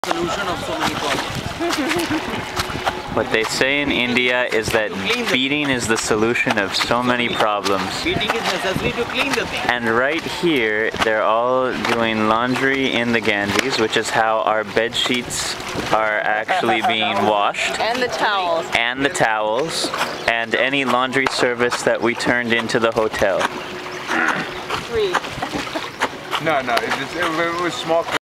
Solution of so many problems. What they say in India is that beating is the solution of so many problems. Beating is necessary to clean the thing. And right here, they're all doing laundry in the Ganges, which is how our bed sheets are actually being washed. And the towels. And the towels. And any laundry service that we turned into the hotel. Free. No, it was small.